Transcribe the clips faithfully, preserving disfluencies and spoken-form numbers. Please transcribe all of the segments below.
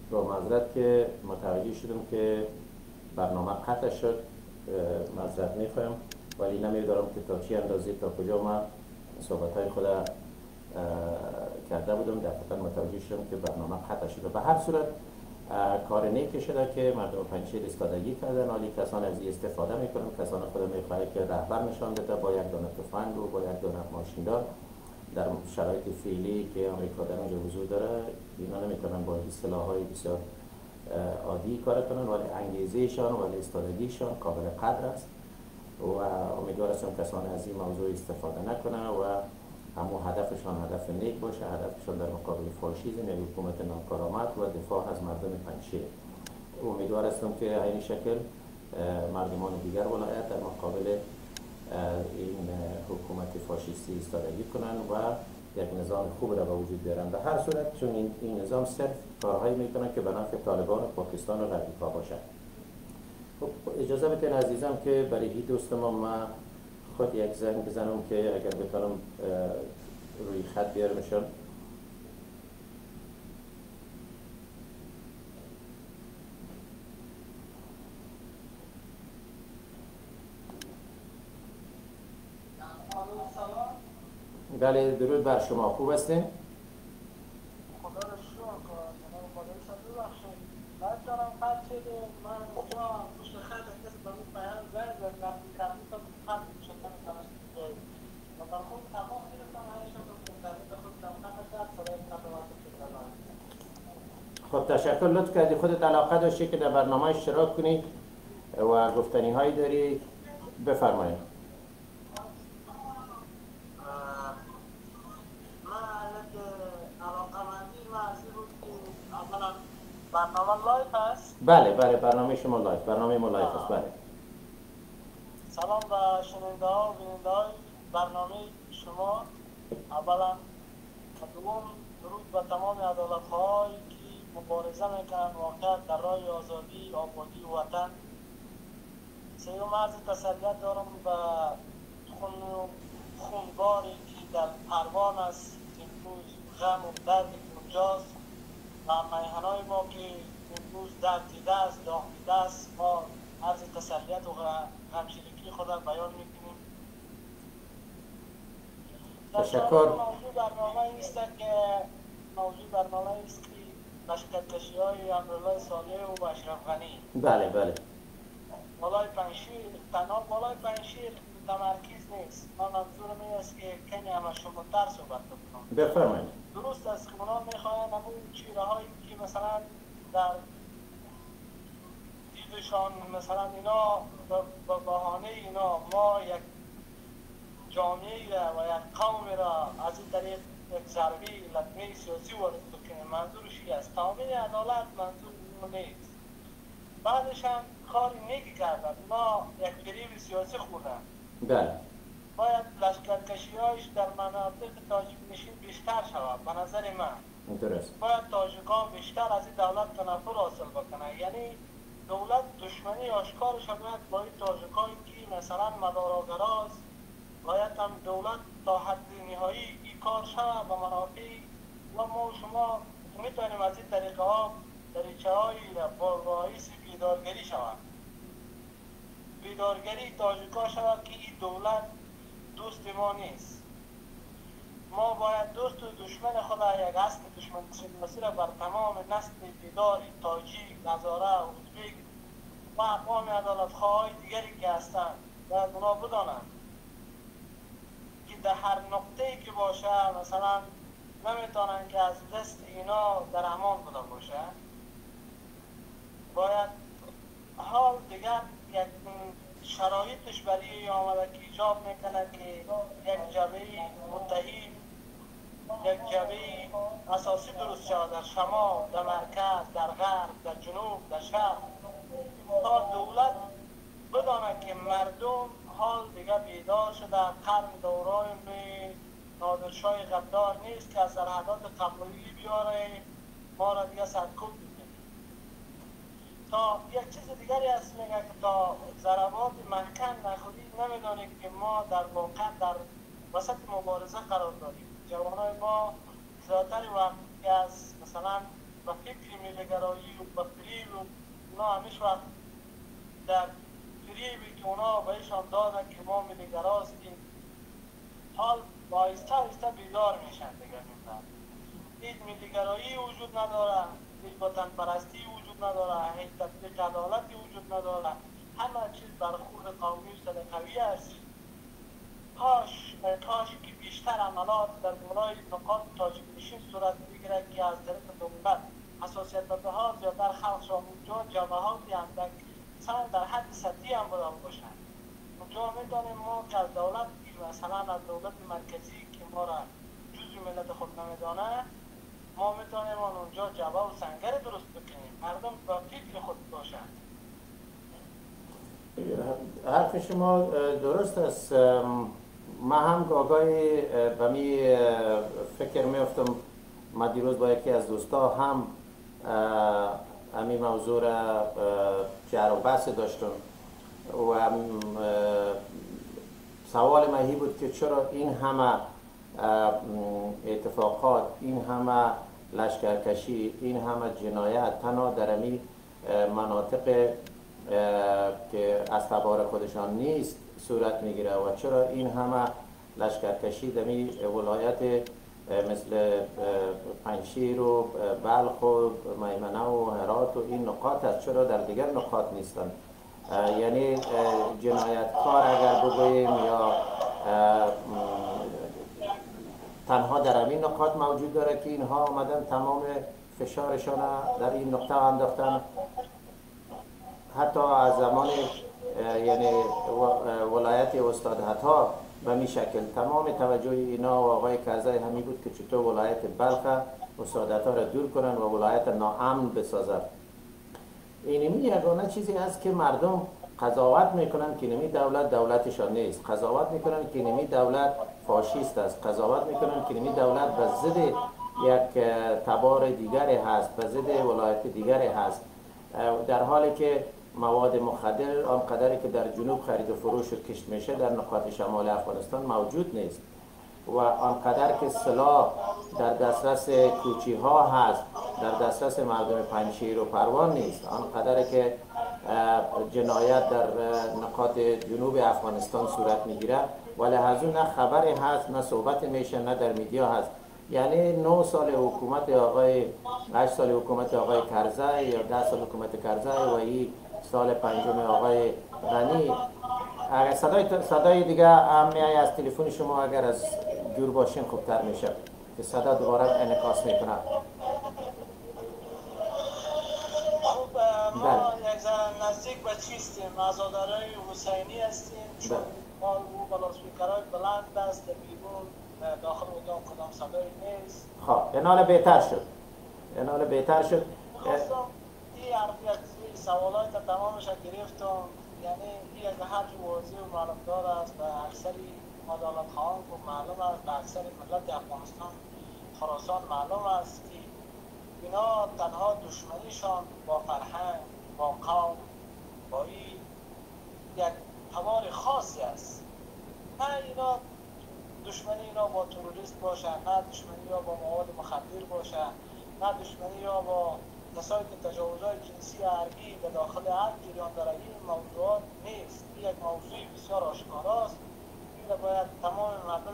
با معذرت که متوجه شدم که برنامه قطع شد. معذرت میخوایم، ولی نمیدارم که تا چی اندازه تا کجا ما صحبت های خود کرده بودم. دقیقا متوجه شدم که برنامه قطع شده. به هر صورت کار نیکی شده که مردم پنجشیر استادگی کردن، حالی کسان از این استفاده میکنن. کسان خود میخواهد که رهبر نشان بده با یک دانه تفنگ و با یک دانه ماشیندار در شرایط فعلی که آمریکا در اونجا حضور داره، اینا نمیتونن با سلاح‌های بسیار عادی کار کنن، ولی انگیزهشان و استادگیشان قابل قدر است و امیدوار هستم کسان از این موضوع استفاده نکنن و همو هدفشان هدف نیک باشه، هدفشان در مقابل فاشیسم یا حکومت ناکارآمد و دفاع از مردم پنجشیر. امیدوار هستم که این شکل مردمان دیگر ولایت در مقابل این حکومت فاشیستی ایستادگی کنن و یک نظام خوب را به وجود بیارن. به هر صورت چون این, این نظام صرف کارهایی میکنه که به نفع طالبان و پاکستان و رفیقا باشد. خب اجازه بدین عزیزم که برای هی دوست ما ما خود یک زنگ بزنم که اگر بتونم روی خط بیارمشون. بله درود بر شما، خوب هستین؟ خدا رو شکر. جناب خدای شما ببخشید. بعد دارم خط شده من اونجا پشت خط کسی به اون پیام زنگ زد وقتی کردی تا خط میشه نمیتونم و در خود تمام گرفتم همیشه تو اینترنت خود در خط کرد صدای خط واسه شد. خب تشکر، لطف کردی. خودت علاقه داشتی که در برنامه اشتراک کنی و گفتنی هایی داری، بفرمایید. برنامه لایف هست؟ بله بله برنامه شما لایف، برنامه ما لایف است. بله. سلام به شنونده ها و بیننده های برنامه شما. اولا دوم درود به تمام عدالت هایی که مبارزه میکنن واقعا در راه آزادی آبادی وطن. سیوم عرض تسلیت دارم به خون خونباری که در پروان است، امروز غم و درد اونجاست و میهنای ما که امروز درد دیده است، داغ دیده است، ما عرض تسلیت و غمگینی خود را بیان میکنیم. تشکر. موضوع برنامه است که موضوع برنامه است که لشکرکشی های امرالله صالح و اشرف غنی. بله بله. بالای پنجشیر، تنها بالای پنجشیر تمرکز نیست. من منظورم این است که کمی همه شمالتر صحبت بکنم. بفرمایید. درست است که اونا میخواهند همون چیره هایی که مثلا در دیدشان مثلا اینا به بهانه اینا ما یک جامعه را و یک قوم را از این طریق یک ضربه لطمه سیاسی وارد بکنیم. منظورش این است. تامین عدالت منظور اون نیست. بعدش هم کار نیکی کردن، اونا یک فریب سیاسی خوردن. بله. باید لشکرکشی‌هایش در مناطق تاجیک نشین بیشتر شود. به نظر من درست. باید تاجیکان بیشتر از این دولت تنفر حاصل بکنن. یعنی دولت دشمنی آشکارش باید با این تاجیکان که مثلا مداراگراست، باید هم دولت تا حد نهایی این کار شود به منافع و ما شما میتونیم از این طریقه ها دریچه هایی با باعث بیدارگری شود. بیدارگری تاجیکا شود که این دولت دوست ما نیست. ما باید دوست و دشمن خود یک اصل دشمن سیاسی را بر تمام نسل بیدار تاجیک، هزاره، ازبک و اقوام عدالتخواه دیگری که هستند باید اونا بدانند که در هر نقطه‌ای که باشه مثلا نمیتونن که از دست اینا در امان بوده باشه. باید حال دیگر یک شرایطش برای آمده که ایجاب میکنه که یک جبهه متحد، یک جبهه اساسی درست شود در شمال، در مرکز، در غرب، در جنوب، در شرق، تا دولت بدانه که مردم حال دیگه بیدار شده. قرن دوران نادرشاه غدار نیست که از سرحدات قبلی بیاره ما را دیگه سرکوب میکنه. تا یک چیز دیگری هست میگه که تا ضربات محکم نخوری نمیدانید که ما در واقع در وسط مبارزه قرار داریم. جوانای ما زیادتر وقتی از مثلا و فکر ملیگرایی و به فریب و اونا همیش وقت در فریبی که اونا بهشان دادن که ما ملیگراستیم، حال با آهسته آهسته بیدار میشن دیگه. هیچ ملیگرایی وجود نداره، هیچ وطن پرستی وجود نداره، هیچ تطبیق عدالتی وجود نداره، همه چیز برخورد قومی و صدقوی است. کاش کاش که بیشتر عملات در بالای نقاط تاجیک نشین صورت بگیرد که از طریق دولت حساسیت به‌ها زیادتر خلق شد. اونجا جماعاتی اندک مثلا در حد سطحی هم بودن باشند. اونجا میدانیم ما که از دولت مثلا از دولت مرکزی که ما را جزء ملت خود نمیدانه، ما میتونیم اونجا جبه و سنگر درست بکنیم، مردم با فکر خود باشند. حرف شما درست است. ما هم گاگای به می فکر میفتم، ما دیروز با یکی از دوستا هم امی موضوع را جر و بحث داشتم و سوال مهی بود که چرا این همه اتفاقات، این همه لشکرکشی، این همه جنایت تنها در امی مناطق که از تبار خودشان نیست صورت میگیره و چرا این همه لشکرکشی در می ولایت مثل پنجشیر و بلخ و میمنه و هرات و این نقاط است، چرا در دیگر نقاط نیستن؟ یعنی جنایتکار اگر بگوییم یا تنها در همین نقاط موجود داره که اینها آمدن تمام فشارشان در این نقطه انداختن. حتی از زمان یعنی ولایت استاد حتا به می شکل تمام توجه اینا و آقای کرزی همی بود که چطور ولایت بلخ استاد حتا را دور کنن و ولایت ناامن بسازن. اینمی یگانه چیزی هست که مردم قضاوت میکنن که اینمی دولت دولتشان نیست، قضاوت میکنن که اینمی دولت فاشیست است، قضاوت میکنن که اینمی دولت به ضد یک تبار دیگری هست، به ضد ولایت دیگری هست، در حالی که مواد مخدر آنقدری که در جنوب خرید و فروش و کشت میشه در نقاط شمال افغانستان موجود نیست و آنقدر که سلاح در دسترس کوچی ها هست در دسترس مردم پنجشیر و پروان نیست، آنقدر که جنایت در نقاط جنوب افغانستان صورت میگیره ولی از اون نه خبری هست، نه صحبت میشه، نه در میدیا هست. یعنی نه سال حکومت آقای هشت سال حکومت آقای کرزی یا ده سال حکومت کرزی و این سال پنجم آقای غنی. اگر صدای صدای دیگه هم میای از تلفن شما اگر از جور باشین خوبتر میشه که صدا دوباره انعکاس میکنه. خب ما یک ذره نزدیک به چیستیم، عزادارای حسینی هستیم، چون ما او بلاسپیکرهای بلند است بیرون داخل اتاق کدام صدایی نیست. خب این حال بهتر شد، این حال بهتر شد. خواستم این حرفیت سوالات تمامش گرفتم، یعنی این یک حرف واضح و معلومدار است و اکثری عدالت خواهان که معلوم است، و اکثر ملت افغانستان خراسان معلوم است که اینا تنها دشمنیشان با فرهنگ، با قوم، با این یک تبار خاصی است. نه اینا دشمنی اینا با تروریست باشه، نه دشمنی یا با مواد مخدر باشه، نه دشمنی یا با کسایی که تجاوزهای جنسی حربی به داخل هر جریان داره. این موضوعات نیست، این یک موضوع بسیار آشکاراست. این باید تمام مردم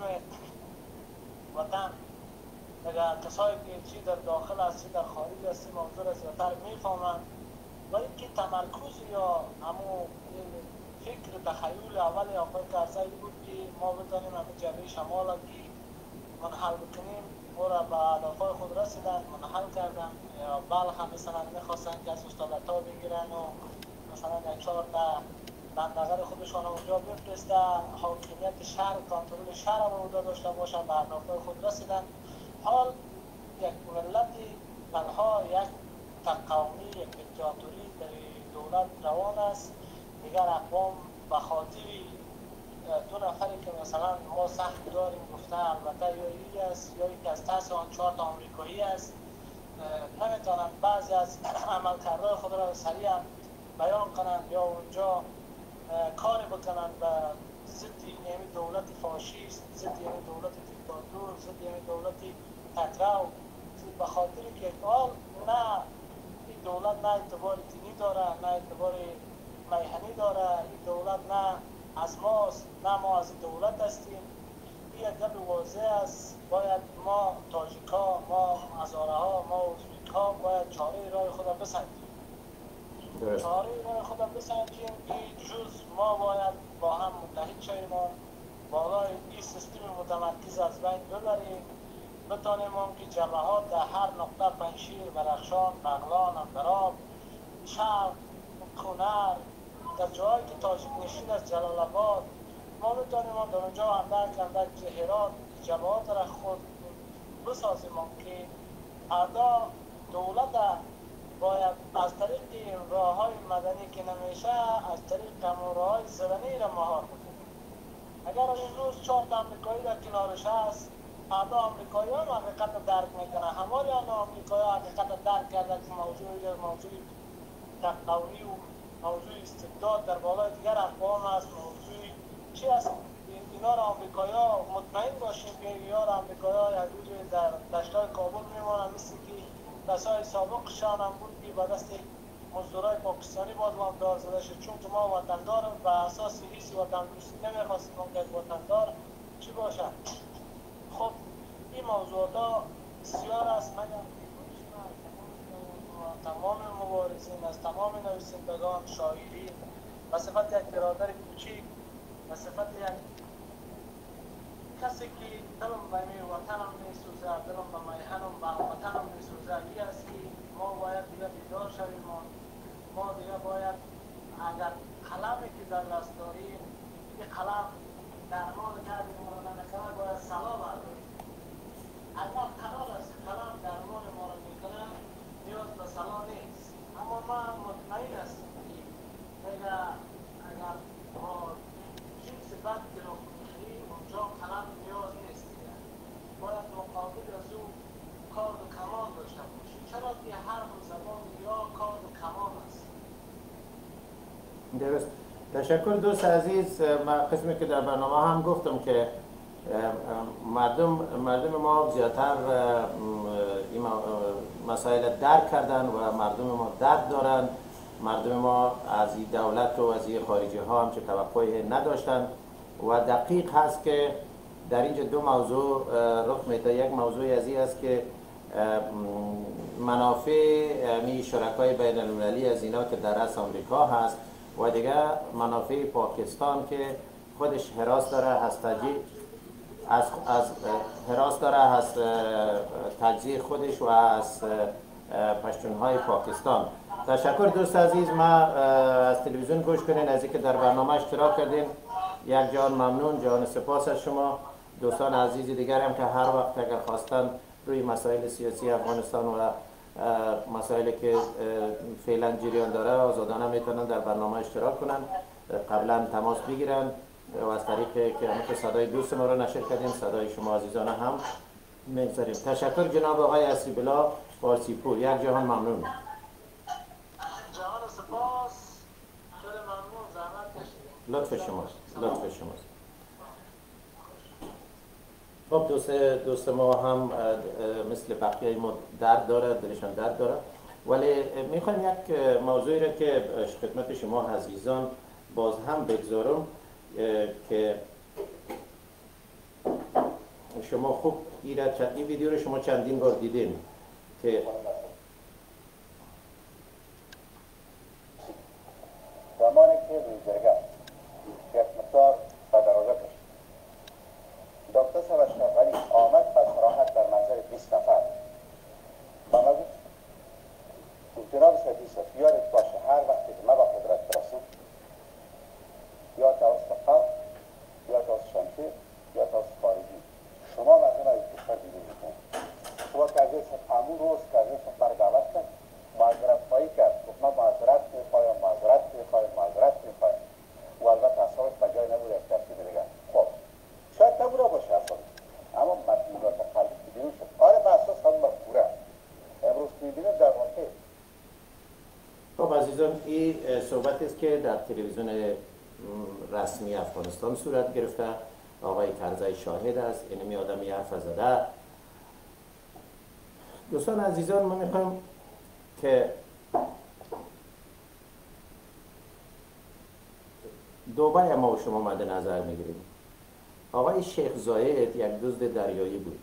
وطن اگر کسایی که چی در داخل است چی در خارج است موضوع را زیادتر میفهمند و اینکه تمرکز یا همو فکر تخیل اول آقای کرزی بود که ما بتانیم همه جبهه شمال که منحل بکنیم او را به هدفهای خود رسیدن، منحل کردن. بلخ هم مثلا میخواستن که از استادتا بگیرن و مثلا یک چهار تا بندقر خودشان اونجا بفرستن، حاکمیت شهر، کنترل شهر هم اونجا داشته باشن، به هدفهای خود رسیدن. حال یک ملت تنها یک تقومی، یک دیکتاتوری در دولت روان است. دیگر اقوام به خاطر دو نفری که مثلا ما سخت داریم گفته البته یا ایلی است یا یکی از ترس آن چهار تا آمریکایی است، نمیتونن بعضی از عملکردهای خود را سریع بیان کنند یا اونجا کار بکنن به ضد این دولت فاشیست، ضد این دولت دیکتاتور، ضد این دولت تکرار. به خاطر که حال نه این دولت نه اعتبار دینی داره، نه اعتبار میهنی داره، این دولت نه از ماست نه ما از این دولت هستیم. این یک گپ واضح است. باید ما تاجیکا، ما هزاره ها، ما ازبک ها باید چاره راه خود بسنجیم. چاره راه خود بسنجیم که جز ما باید با هم متحد شویم، بالای این سیستم متمرکز از بین ببریم، بتانیم که جبهات در هر نقطه پنشیر، برخشان، بغلان، اندراب، شرق، کنر، در جایی که تاجیک نشین است، جلال آباد، ما بتانیم در اونجا اندک اندک هرات جبهات را خود بسازیم که ادا دولت باید از طریق راه های مدنی که نمیشه از طریق راه های زبانی را مهار کنیم. اگر امروز چهار تا امریکایی در کنارش هست، ادا امریکایی هم حقیقت درک میکنه، هماری هم امریکایی حقیقت درک کرده که موضوع موضوع تقوی و موضوع استبداد در بالای دیگر اقوام است. موضوع چی است؟ اینا را امریکایی ها مطمئن باشیم که اینا را امریکایی ها یک روز در دشتای کابل میمانند، مثل که دستای سابقشان هم بود که به دست مزدورای پاکستانی باز وامدار زده شد، چون که ما وطندار به اساس حس وطن دوستی نمیخواستیم که وطندار چی باشد. خب این موضوعات ها بسیار است. مگر تمام مبارزین از تمام نویسندگان، شاعرین و صفت یک برادر کوچیک و صفت یک کسی که دلم به می وطنم میسوزه، دلم به میهنم به وطنم میسوزه، این است که ما باید دیگه بیدار شویم. ما دیگه باید اگر قلمی که در دست داریم این قلم درمان کردیم ما را نکنه، باید سلا برداریم. اگر قرار است قلم درمان ما را میکنه نیاز به سلا نیست، اما من مطمئن هستم که اگر اگر ما جنس بد که را میخریم اونجا قلم نیاز نیست، باید مقابل از او کار و کمان داشته باشیم، چرا که هر زبان یا کار و کمان است. درست. تشکر دوست عزیز. من قسمی که در برنامه هم گفتم که مردم مردم ما زیادتر این مسائل درک کردن و مردم ما درد دارن. مردم ما از این دولت و از این خارجی ها هم چه توقعی نداشتن و دقیق هست که در اینجا دو موضوع رخ میده. یک موضوع از این است که منافع می شرکای بین المللی از اینا که در اصل آمریکا هست و دیگه منافع پاکستان که خودش حراس داره از تجزیه از از حراس داره از تجزیه خودش و از پشتونهای پاکستان. تشکر دوست عزیز. ما از تلویزیون گوش کنین، از اینکه در برنامه اشتراک کردین. یک جان ممنون، جان سپاس از شما. دوستان عزیز دیگر هم که هر وقت اگر خواستن روی مسائل سیاسی افغانستان و مسائلی که فعلا جریان داره آزادانه میتونن در برنامه اشتراک کنن، قبلا تماس بگیرن و از طریق که همه صدای دوست ما را نشر کردیم صدای شما عزیزان هم میگذاریم. تشکر جناب آقای اسیبلا فارسی پور. یک جهان ممنون. جهان سپاس. خیلی ممنون، زحمت کشیدید. لطف شماست. لطف شماست. خب دوست دوست ما هم مثل بقیه ما درد داره، دلشان درد داره، ولی میخوایم یک موضوعی را که خدمت شما عزیزان باز هم بگذارم که شما خوب این ویدیو رو شما چندین بار دیدین که زمانی که ویزرگه یک مقدار به دروازه کشید، دکتر صاحب اشرف غنی آمد و صراحت در منظر بیست نفر آمد گفت جناب صاحب یوسف یادت باشه هر وقتی که ما به قدرت برسیم یا توسط قوم یا توسط شمشیر یا توسط خارجی شما مردم از کشور بیرون میکنید. شما که از همون روز که از بر دعوت کرد معذرت خواهی کرد، گفت من معذرت میخوایم معذرت میخوایم معذرت میخوایم و البته اصابش به جای نبود از ترتیب دیگر. خب شاید نبوده باشه اصلا، اما مطلوبات قلبی که بیرون شد آره به اساس هم مفکوره امروز میبینیم در واقع. خب عزیزان این صحبت است که در تلویزیون رسمی افغانستان صورت گرفته. آقای کرزی شاهد است، اینمی آدمی حرف زده. دوستان عزیزان ما میخوایم که دوبای ما و شما مد نظر میگیریم. آقای شیخ زاید یک دزد دریایی بود.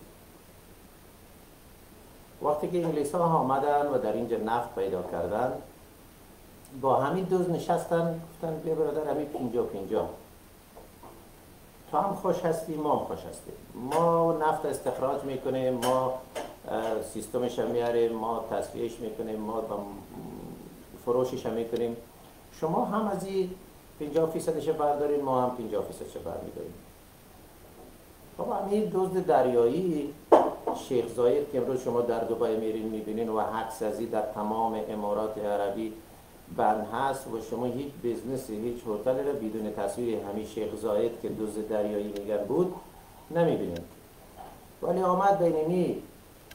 وقتی که انگلیس ها آمدن و در اینجا نفت پیدا کردن، با همین دزد نشستن گفتن بیا برادر همین پینجا پینجا، تو هم خوش هستی ما هم خوش هستیم، ما نفت استخراج میکنیم، ما سیستمش هم میاریم، ما تصفیهش میکنیم، ما فروشش هم میکنیم، شما هم از این پنجاه فیصدش بردارین ما هم پنجاه فیصدش برمیداریم. خب همین دزد دریایی شیخ زاید که امروز شما در دبی میرین میبینین و حدس ازی در تمام امارات عربی بند هست و شما هیچ بیزنسی هیچ هتلی را بدون تصویر همین شیخ زاید که دزد دریایی میگن بود نمیبینین. ولی آمد بینینی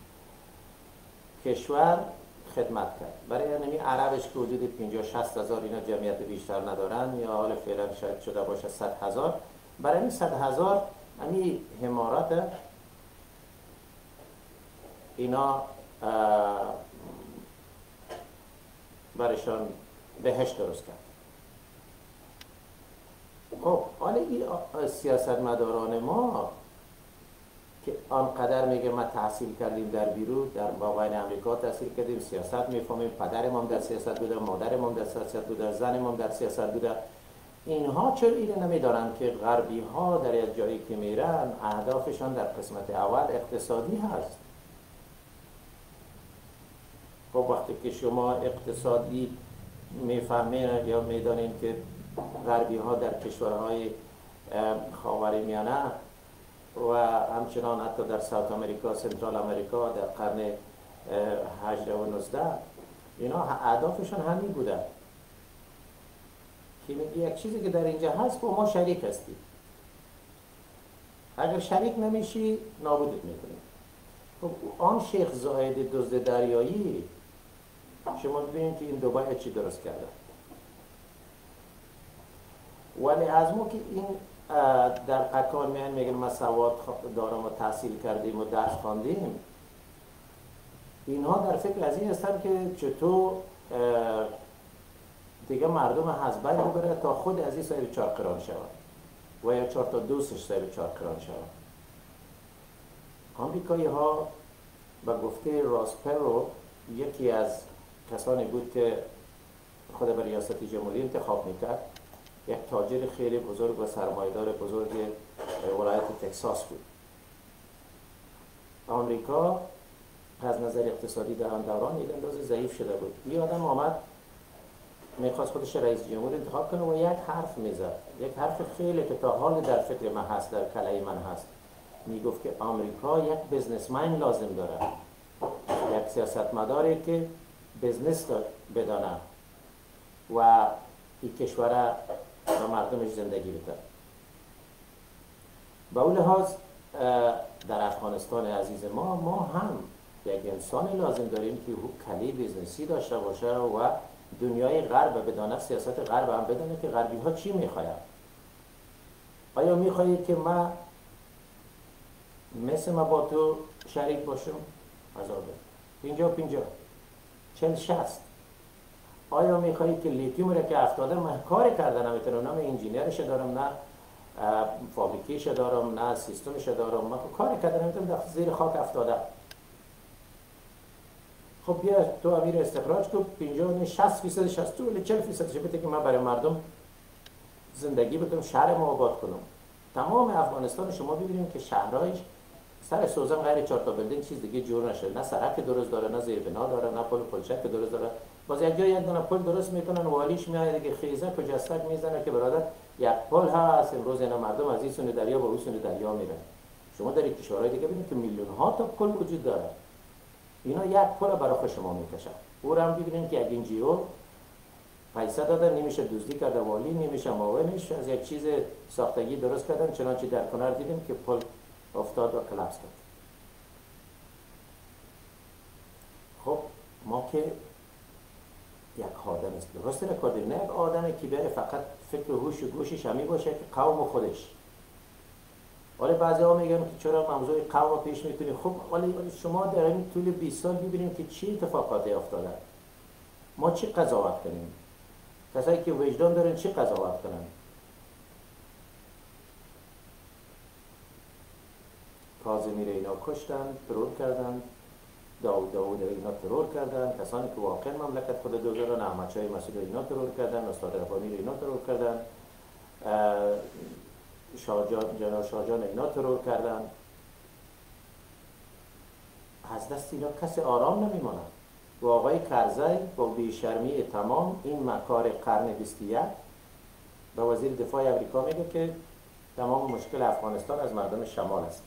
کشور خدمت کرد. برای همین عربش که حدود پنجاه شصت هزار اینا جمعیت بیشتر ندارن یا حال فعلا شاید شده باشه صد هزار، برای این صد هزار همین امارات اینا برشان بهشت درست کرد. خب حالا این سیاستمداران ما که آنقدر میگه ما تحصیل کردیم در بیرون، در مابین امریکا تحصیل کردیم، سیاست میفهمیم، پدرم هم در سیاست بوده، مادرم هم در سیاست بوده، زنم هم در سیاست بوده، اینها چرا اینو نمیدارن که غربی ها در یک جایی که میرن اهدافشان در قسمت اول اقتصادی هست. خب وقتی که شما اقتصادی میفهمین یا میدانین که غربی ها در کشورهای خاورمیانه و همچنان حتی در ساوت امریکا، سنترال امریکا در قرن هجده و نوزده اینا اهدافشان همین بوده که میگه یک چیزی که در اینجا هست با ما شریک هستی، اگر شریک نمیشی نابودت میکنیم. خب آن شیخ زاید دزد دریایی شما ببینید که این دوباره چی درست کرده. ولی از ما که این در قکان میان میگن ما سواد دارم و تحصیل کردیم و درس خواندیم، اینها در فکر از این هستن که چطور دیگه مردم از بین ببره تا خود از این صاحب چهار قران شود و یا چهار تا دوستش صاحب چهار قران شود. آمریکایی ها به گفته راس پرو یکی از کسانی بود که خود به ریاست جمهوری انتخاب میکرد، یک تاجر خیلی بزرگ و سرمایه‌دار بزرگ ولایت تکساس بود. آمریکا از نظر اقتصادی در آن دوران یک اندازه ضعیف شده بود. این آدم آمد میخواست خودش رئیس جمهور انتخاب کنه و یک حرف میزد، یک حرف خیلی که تا حال در فکر من هست، در کلای من هست. میگفت که آمریکا یک بزنسمن لازم داره، یک سیاستمداری که بزنس بدانه و این کشور و مردمش زندگی بده. با اون لحاظ در افغانستان عزیز ما ما هم یک انسانی لازم داریم که کلی بزنسی داشته باشه و دنیای غرب بدانه، سیاست غرب هم بدانه که غربی ها چی میخواید. آیا میخواهید که ما مثل ما با تو شریک باشم؟ هزار بید پینجا پینجا چل شست. آیا میخواهید که لیتیوم را که افتاده من کار کردن نمیتونم، نه انجینیرش دارم، نه فابریکیش دارم، نه سیستمش دارم، من کار کردن نمیتونم، در زیر خاک افتاده. خب بیا تو امیر استخراج کن پنجاه شصت فیصد شصت ولی چهل فیصدش بده که من برای مردم زندگی بدم، شهر ما آباد کنم. تمام افغانستان شما ببینید که شهرهایش سر سوزن غیر چهار تا بلدین چیز دیگه جور نشه، نه سرک درست داره، نه زیربنا داره، نه پل پلچک درست داره. باز یک جای یک دونه پل درست میکنن والیش میاد دیگه خیزک و جستک میزنه که برادر یک پل هست امروز اینا مردم از این سوی دریا به اون سوی دریا میرن. شما در کشورهای دیگه ببینید که میلیون ها تا پل وجود داره، اینا یک پل برای خود شما میکشن. او را هم ببینید که یک انجیو پیسه دادن نمیشه دزدی کرده والی، نمیشه معاونش از یک چیز ساختگی درست کردن، چنانچه در کنار دیدیم که پل افتاد و کلاپس کرد. خب ما که یک آدم است درست نکردیم، نه یک آدمی که بره فقط فکر و هوش و گوشش همی باشه که قوم خودش. ولی بعضی ها میگن که چرا موضوع قوم پیش میکنی؟ خب ولی شما در این طول بیست سال ببینیم که چی اتفاقاتی افتاده. ما چی قضاوت کنیم؟ کسایی که وجدان دارن چی قضاوت کنن؟ کاظمی را اینا کشتن، ترور کردن، داود داود را اینا ترور کردن، کسانی که واقعا مملکت خود دوزارن، احمد شاه مسعود را اینا ترور کردن، استاد ربانی را اینا ترور کردن، شاهجان جنرال شاهجان اینا ترور کردن. از دست اینا کسی آرام نمیمونه. و آقای کرزی با بیشرمی تمام این مکار قرن بیست و یک به وزیر دفاع امریکا میگه که تمام مشکل افغانستان از مردم شمال است.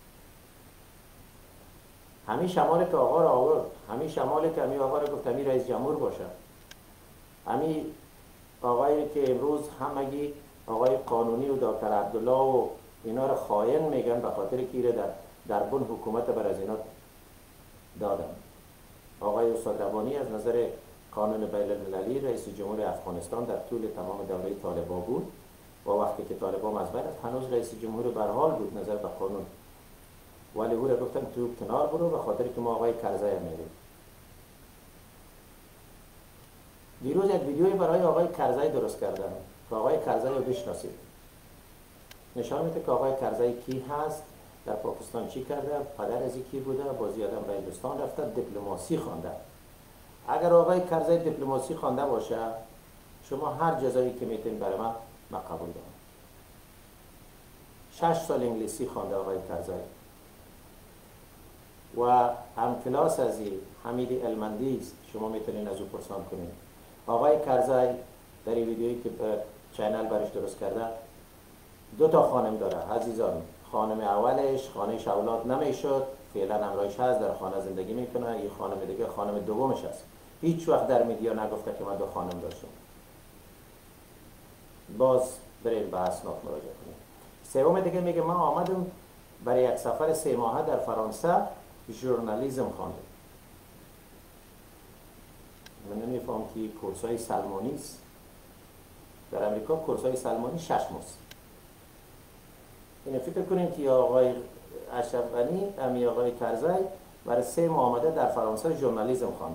همین شمالی که آقا را آورد، همین شمالی که همین آقا را گفت همین رئیس جمهور باشه، همین آقایی که امروز همگی آقای قانونی و دکتر عبدالله و اینا رو خائن میگن به خاطر که ایره در در بن حکومت بر از اینا دادن. آقای استاد ربانی از نظر قانون بین المللی رئیس جمهور افغانستان در طول تمام دوره طالبان بود و وقتی که طالبان از بین هنوز رئیس جمهور برحال بود نظر به قانون، ولی او را گفتن تو کنار برو به خاطر که ما آقای کرزی میریم. دیروز یک ویدیوی برای آقای کرزی درست کردن که آقای کرزی رو بشناسید. نشان میده که آقای کرزی کی هست، در پاکستان چی کرده، پدر از کی بوده، بازی آدم به هندوستان رفته، دیپلماسی خوانده. اگر آقای کرزی دیپلماسی خوانده باشه، شما هر جزایی که میتین برای من من قبول دارم. شش سال انگلیسی خوانده آقای کرزی و هم کلاس از حمید المندی است، شما میتونین از او پرسان کنین. آقای کرزی در این ویدیویی که چینل برش درست کرده دو تا خانم داره عزیزان. خانم اولش خانهش اولاد نمیشد، فعلا همراهش هست، در خانه زندگی میکنه. این خانم دیگه خانم دومش هست. هیچ وقت در میدیا نگفته که من دو خانم داشتم. باز بریم به اسناد مراجعه کنیم. سوم دیگه میگه من آمدم برای یک سفر سه ماهه در فرانسه ژورنالیسم خواندم. من نمیفهم که کورسای سلمانی است. در امریکا کورسای سلمانی شش ماست. این فکر کنیم که آقای اشرف غنی امی آقای کرزی برای سه ماه آمده در فرانسه ژورنالیسم خوانده.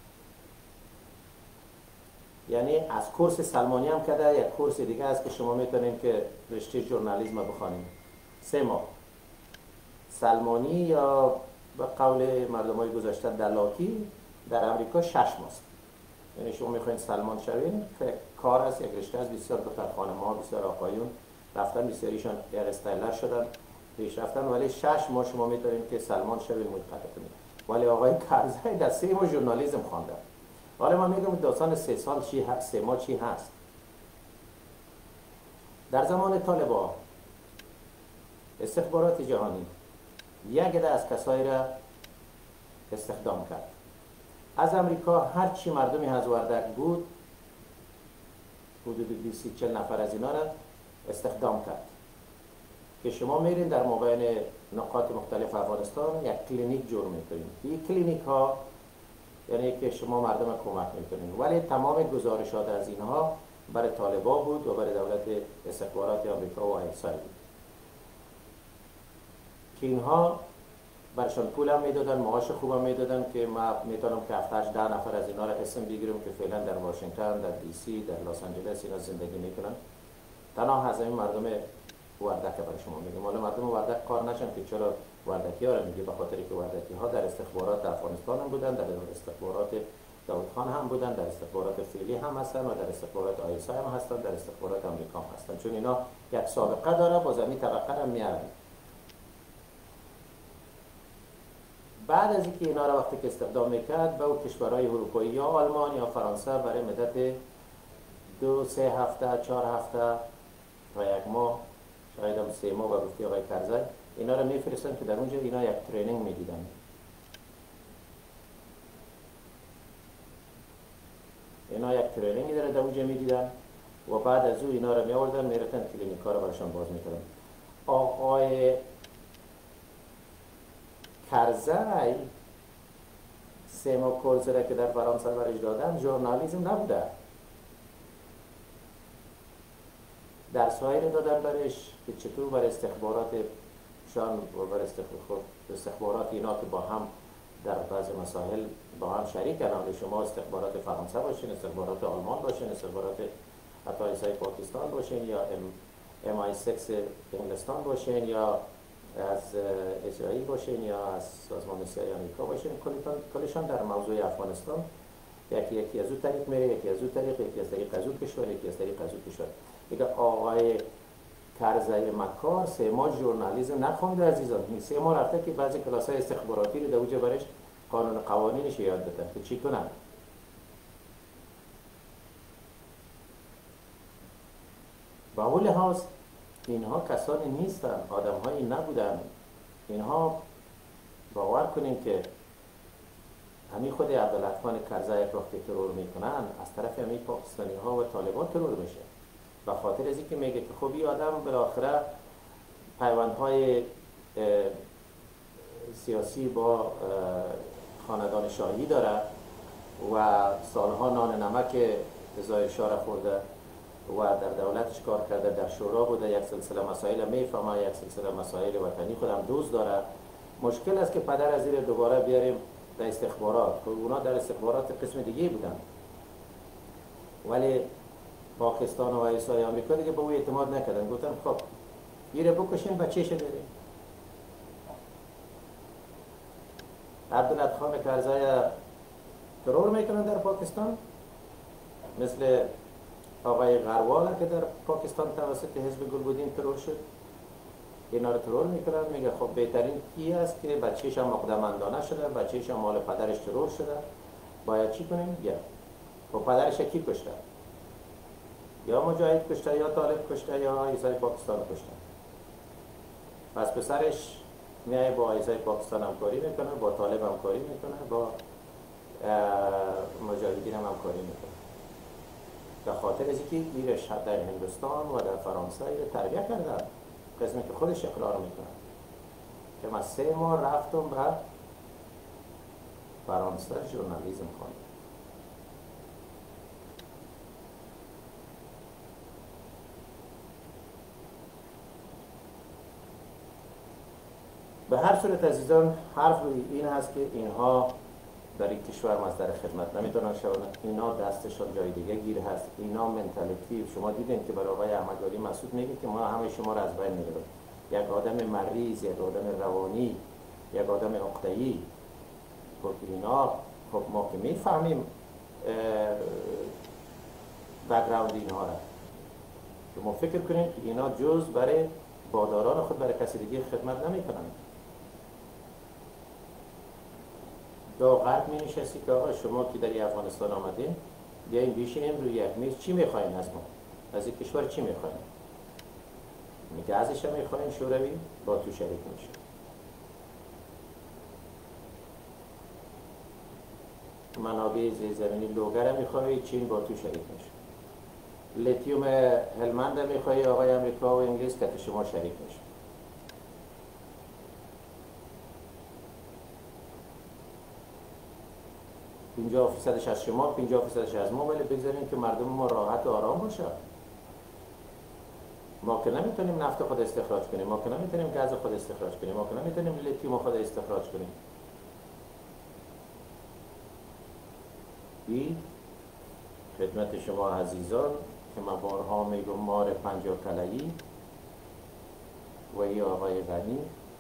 یعنی از کورس سلمانی هم کرده، یک کورس دیگه است که شما میتونید که رشته ژورنالیسم بخوانید. سه ماه سلمانی یا به قول مردمای گذاشته دلاکی در امریکا شش ماست. یعنی شما میخواین سلمان شوین که کار است، یک رشته است. بسیار دختر خانم‌ها، بسیار آقایون رفتن، بسیاریشان هیر استایلر شدن، پیش رفتن، ولی شش ماه شما میتونید که سلمان شوین متقاعد کنید. ولی آقای کرزی در سه ماه ژورنالیسم خوانده. حالا من میگم داستان سه سال چی هست، سه ماه چی هست. در زمان طالبان استخبارات جهانی یک عده از کسایی را استخدام کرد. از امریکا هر چی مردمی هزوردک بود حدود بیست چهل نفر از اینا را استخدام کرد که شما میرین در مابین نقاط مختلف افغانستان یک کلینیک جور میکنین. این کلینیک ها یعنی که شما مردم کمک میکنین، ولی تمام گزارشات از اینها برای طالبان بود و برای دولت استخبارات آمریکا و آیسای بود که اینها برشان پول هم میدادن، معاش خوب هم میدادن که ما میتونم که هفت هشت ده نفر از اینا را اسم بگیرم که فعلا در واشنگتن، در دی سی، در لس آنجلس اینا زندگی میکنن. تنها از این مردم وردک برای شما میگم. حالا مردم وردک کار نشن که چرا وردکی ها را میگه، به خاطر که وردکی ها در استخبارات افغانستان هم بودن، در استخبارات داود خان هم بودن، در استخبارات فعلی هم هستن و در استخبارات آیسای هم هستن، در استخبارات آمریکا هم هستن، چون اینا یک سابقه داره، باز همین طبقه هم میارن. بعد از اینکه اینا را وقتی که استخدام میکرد به او کشورهای اروپایی یا آلمان یا فرانسه برای مدت دو سه هفته چهار هفته و یک ماه شاید هم سه ماه و گفتی آقای کرزی اینا را میفرستن که در اونجا اینا یک ترینینگ میدیدن. اینا یک ترینینگی داره در اونجا میدیدن و بعد از او اینا را میآوردن میرفتن کلینیکا را براشون باز میکردن. آقای کرزی سه ماه کورس را که در فرانسه برش دادن ژورنالیسم نبوده، درس‌هایی را دادن برش که چطور بر استخبارات شان و بر استخبارات اینا که با هم در بعض مسائل با هم شریکن. حالا شما استخبارات فرانسه باشین، استخبارات آلمان باشین، استخبارات حتی ایسای پاکستان باشین، یا ام آی سیکس انگلستان باشین، یا از اسرائیل باشین، یا از سازمان سیاسی آمریکا باشین، کلشان در موضوع افغانستان یکی یکی از اون طریق میره، یکی از اون طریق، یکی از طریق از اون کشور، یکی از طریق از اون کشور. دیگه آقای کرزی مکار سه ماه ژورنالیسم نخونده عزیزان. این سه ماه رفته که بعضی کلاس‌های استخباراتی رو دوجه برش قانون قوانینش یاد بدن که چی کنن. با اون لحاظ اینها کسانی نیستن، آدم‌هایی نبودن. اینها باور کنیم که همین خود عبدالرحمن کرزی وقتی ترور میکنن از طرف همین پاکستانی ها و طالبان ترور میشه، به خاطر از اینکه میگه که خب این آدم بالاخره پیوندهای سیاسی با خاندان شاهی داره و سالها نان نمک رضای شاه را خورده و در دولتش کار کرده، در شورا بوده، یک سلسله مسائل میفهمه، یک سلسله مسائل وطنی خودم دوست داره. مشکل است که پدر از زیر دوباره بیاریم در استخبارات. اونا در استخبارات قسم دیگه بودن، ولی پاکستان و ایسای آمریکا دیگه به او اعتماد نکردن. گفتن خب یه رو بکشین بچه‌ش داریم. عبدالرحمن کرزی ترور میکنن در پاکستان، مثل آقای غروال که در پاکستان توسط حزب گلبدین ترور شد. اینا رو ترور میکنن، میگه خب بهترین کی است که بچه‌ش هم مقدماندانه شده، بچه‌ش هم مال پدرش ترور شده، باید چی کنیم؟ یا خب پدرش کی کشته؟ یا مجاهد کشته، یا طالب کشته، یا ایسای پاکستان کشته. پس پسرش میای با ایسای پاکستان همکاری میکنه، با طالب همکاری میکنه، با مجاهدین هم همکاری میکنه. به خاطر از اینکه ایرش در هندوستان و در فرانسه ایره تربیه کردن، قسمی که خودش اقرار میکنه که من سه ماه رفتم به فرانسه ژورنالیسم خواندم. به هر صورت عزیزان، حرف روی این هست که اینها در این کشور مصدر خدمت نمیتونن شوند. اینا دستشان جای دیگه گیر هست. اینا منتالیتی، شما دیدین که برای آقای احمد علی مسعود میگه که ما همه شما را از بین میبریم. یک آدم مریض، یک آدم روانی، یک آدم عقده‌ای. خب اینا، خب ما که میفهمیم بک‌گراند اینها را، شما فکر کنید که اینا جز برای باداران خود برای کسی دیگه خدمت نمیکنن. دو غرب می نشستی که آقا شما که در افغانستان آمدین بیاین بیشینیم روی یک میز، چی میخواین از ما؟ از این کشور چی میخواین؟ میگه ازش هم میخواین شوروی، با تو شریک میشه. منابع زیرزمینی لوگر هم میخوای، چین با تو شریک میشه. لیتیوم هلمند هم میخوای، آقای امریکا و انگلیس که شما شریک میشه. پنجاه فیصدش از شما، پنجاه فیصدش از ما، ولی بگذاریم که مردم ما راحت و آرام باشه. ما که نمیتونیم نفت خود استخراج کنیم، ما که نمیتونیم گاز خود استخراج کنیم، ما که نمیتونیم لیتیوم خود استخراج کنیم. این خدمت شما عزیزان که من بارها میگم مار پنجاه کله‌ای و ای آقای غنی،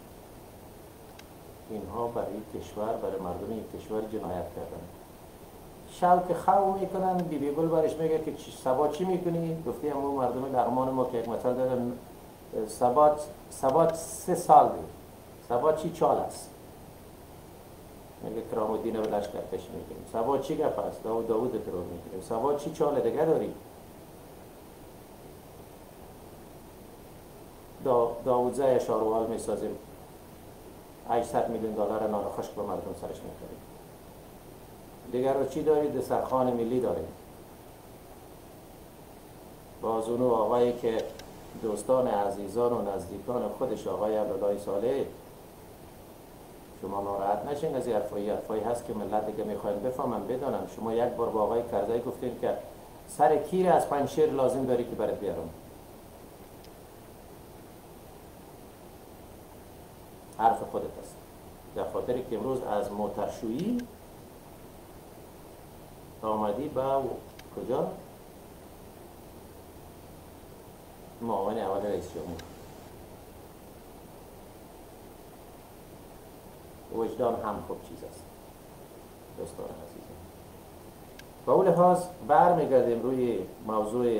اینها برای کشور، برای مردم این کشور جنایت کردن. شوک خو میکنن، بی بی گل برش میگه که ثبات چی میکنی؟ گفتی همون مردم لغمان ما که یک مثال دادن، ثبات ثبات سه سال بود، ثبات چی چال است؟ میگه کرام الدین و لشکر کشی میکنیم. ثبات چی گپ است؟ داود داود ترور میکنیم. ثبات چی چال دیگه داری؟ دا داودزای شاروال میسازیم، هشتصد میلیون دلار نان خشک به مردم سرش میخوریم. دیگر رو چی دارید؟ دسترخوان ملی دارید. باز اونو آقایی که دوستان عزیزان و نزدیکان خودش آقای عبدالله صالح، شما ناراحت نشین از این حرفایی حرفایی هست که ملت دیگه میخواین بفهمن بدانن. شما یک بار با آقای کرزی گفتین که سر کیر از پنجشیر لازم داری که برات بیارم. حرف خودت است. در خاطر که امروز از موترشویی آمدی با کجا؟ معاون اول رئیس جمهور. وجدان هم خوب چیز است دوستان عزیزم. با اون لحاظ برمیگردیم روی موضوع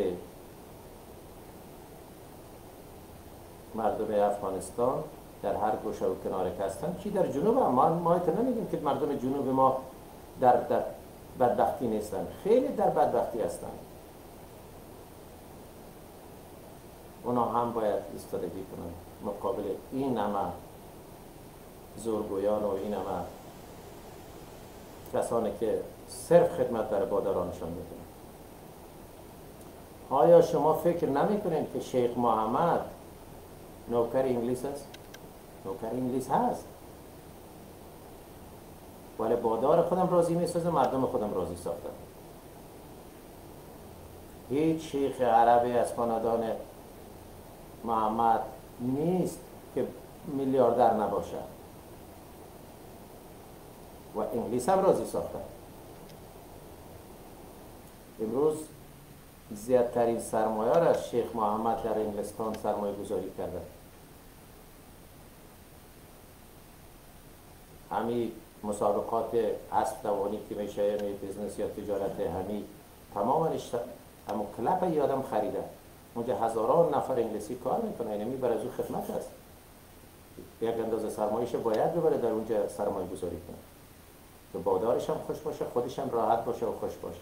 مردم افغانستان در هر گوشه و کناره که هستن. چی در جنوب هم ما ما نمیگیم که مردم جنوب ما در در بدبختی نیستن، خیلی در بدبختی هستن. اونا هم باید ایستادگی کنن مقابل این همه زورگویان و این همه کسانی که صرف خدمت برای بادرانشان میکنن. آیا شما فکر نمیکنین که شیخ محمد نوکر انگلیس است؟ نوکر انگلیس هست، ولی بادار خودم راضی میسازه، مردم خودم راضی ساختن. هیچ شیخ عربی از خاندان محمد نیست که میلیاردر نباشه و انگلیس هم راضی ساختن. امروز زیادترین سرمایه را از شیخ محمد در انگلستان سرمایه گذاری کرده. همین مسابقات اسب دوانی که میشه، یعنی بیزنس یا تجارت، همین تمامش همون کلپ یادم خریده. اونجا هزاران نفر انگلیسی کار میکنه، یعنی برای از خدمت است. یک اندازه سرمایه‌اش باید ببره در اونجا سرمایه گذاری کنه که بادارش هم خوش باشه، خودش هم راحت باشه و خوش باشه.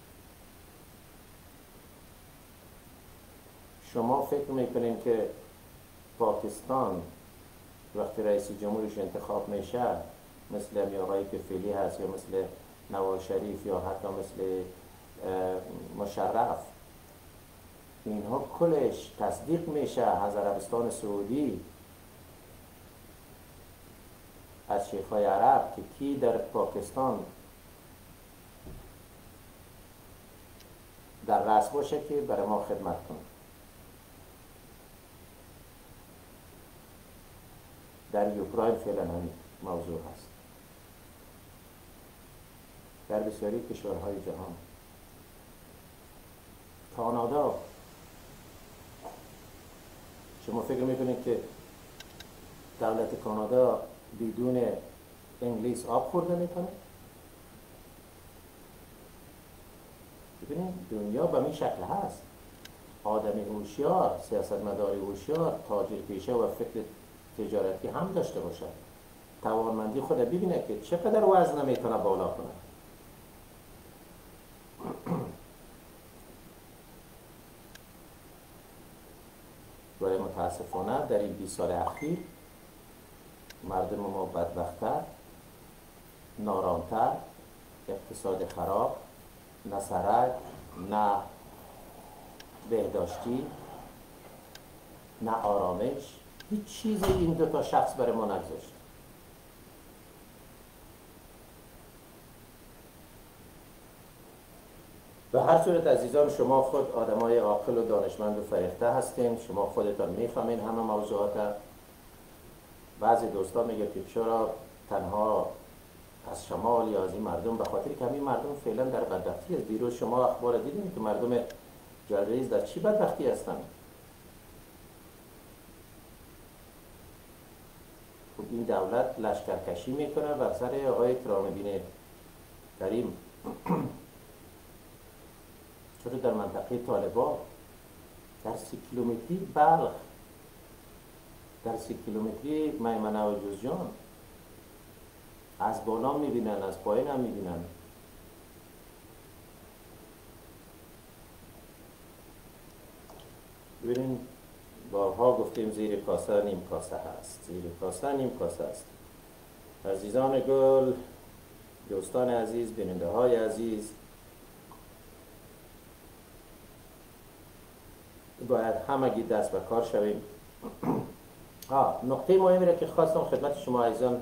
شما فکر میکنین که پاکستان وقتی رئیس جمهورش انتخاب میشه مثل امی آقایی که فعلی هست یا مثل نواز شریف یا حتی مثل مشرف، اینها کلش تصدیق میشه از عربستان سعودی، از شیخای عرب که کی در پاکستان در رأس باشه که برای ما خدمت کنه. در یوکراین فعلا همین موضوع هست، در بسیاری کشورهای جهان. کانادا، شما فکر میکنید که دولت کانادا بدون انگلیس آب خورده میکنه؟ ببینید دنیا به این شکل هست. آدمی هوشیار، سیاستمداری هوشیار، تاجر پیشه و فکر تجارتی هم داشته باشه، توانمندی خود ببینه که چقدر وزن میتونه بالا کنه. ولی متاسفانه در این بیست سال اخیر مردم ما بدبخت‌تر، نارام‌تر، اقتصاد خراب، نه سرک، نه بهداشتی، نه آرامش، هیچ چیزی این دو تا شخص برای ما نگذاشت. به هر صورت عزیزان، شما خود آدمای عاقل و دانشمند و فریخته هستین، شما خودتان میفهمین همه موضوعات. بعضی دوستا میگه که چرا تنها از شمال یا از این مردم، به خاطر که همین مردم فعلا در بدبختی است. دیروز شما اخبار دیدین که مردم جلریز در چی بدبختی هستن. این دولت لشکرکشی میکنه بر سر آقای کرام‌الدین کریم. چرا در منطقه طالبان در سی کیلومتری بلخ، در سی کیلومتری میمنه و جوزجان از بالا میبینن، از پایین هم میبینن. ببینین بارها گفتیم زیر کاسه نیم کاسه هست، زیر کاسه نیم کاسه است. عزیزان گل، دوستان عزیز، بیننده های عزیز، باید همگی دست به کار شویم. آه نقطه مهمی را که خواستم خدمت شما عزیزان